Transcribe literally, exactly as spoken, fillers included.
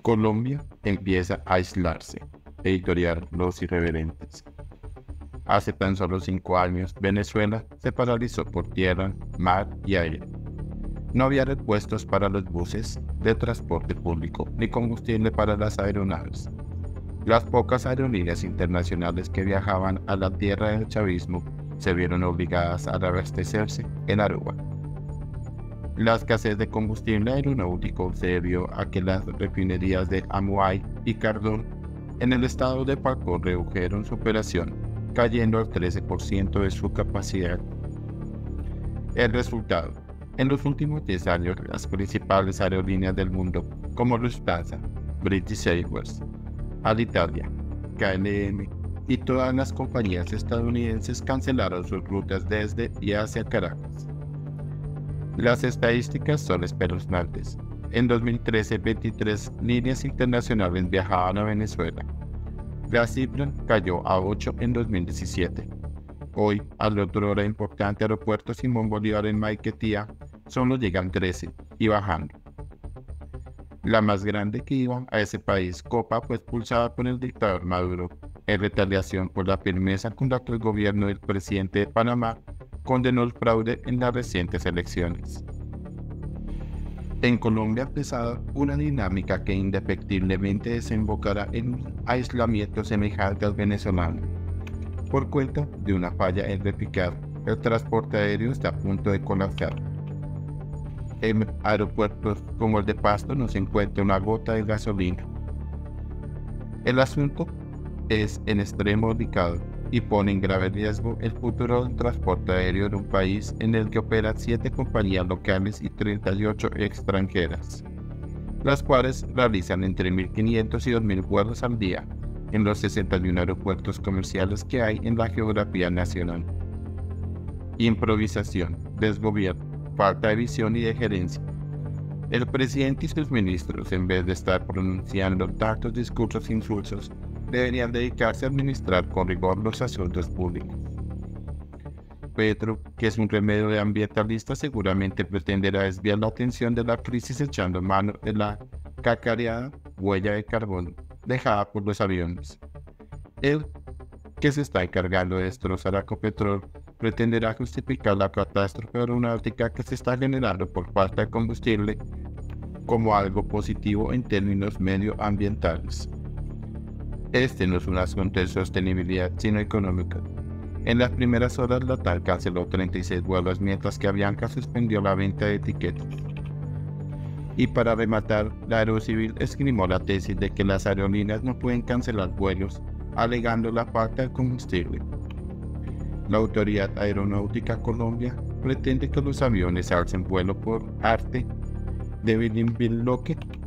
Colombia empieza a aislarse. Editorial Los Irreverentes. Hace tan solo cinco años, Venezuela se paralizó por tierra, mar y aire. No había repuestos para los buses de transporte público ni combustible para las aeronaves. Las pocas aerolíneas internacionales que viajaban a la tierra del chavismo se vieron obligadas a abastecerse en Aruba. La escasez de combustible aeronáutico se debió a que las refinerías de Amuay y Cardón en el estado de Falcón redujeron su operación, cayendo al trece por ciento de su capacidad. El resultado: en los últimos diez años, las principales aerolíneas del mundo, como Lufthansa, British Airways, Alitalia, K L M y todas las compañías estadounidenses cancelaron sus rutas desde y hacia Caracas. Las estadísticas son espeluznantes. En dos mil trece, veintitrés líneas internacionales viajaban a Venezuela. La cifra cayó a ocho en dos mil diecisiete. Hoy, al otrora importante aeropuerto Simón Bolívar en Maiquetía, solo llegan trece y bajando. La más grande que iba a ese país, Copa, fue expulsada por el dictador Maduro, en retaliación por la firmeza con la que el gobierno del presidente de Panamá condenó el fraude en las recientes elecciones. En Colombia empezaba una dinámica que indefectiblemente desembocará en un aislamiento semejante al venezolano. Por cuenta de una falla en repicar, el transporte aéreo está a punto de colapsar. En aeropuertos como el de Pasto no se encuentra una gota de gasolina. El asunto es en extremo delicado y pone en grave riesgo el futuro del transporte aéreo de un país en el que operan siete compañías locales y treinta y ocho extranjeras, las cuales realizan entre mil quinientos y dos mil vuelos al día en los sesenta y uno aeropuertos comerciales que hay en la geografía nacional. Improvisación, desgobierno, falta de visión y de gerencia. El presidente y sus ministros, en vez de estar pronunciando tantos discursos insulsos, deberían dedicarse a administrar con rigor los asuntos públicos. Petro, que es un remedio de ambientalista, seguramente pretenderá desviar la atención de la crisis echando mano de la cacareada huella de carbono dejada por los aviones. Él, que se está encargando de destrozar a Ecopetrol, pretenderá justificar la catástrofe aeronáutica que se está generando por falta de combustible como algo positivo en términos medioambientales. Este no es un asunto de sostenibilidad, sino económica. En las primeras horas, la TAL canceló treinta y seis vuelos, mientras que Avianca suspendió la venta de etiquetas. Y para rematar, la Aerocivil esgrimó la tesis de que las aerolíneas no pueden cancelar vuelos, alegando la falta de combustible. La Autoridad Aeronáutica Colombia pretende que los aviones alcen vuelo por arte de bloque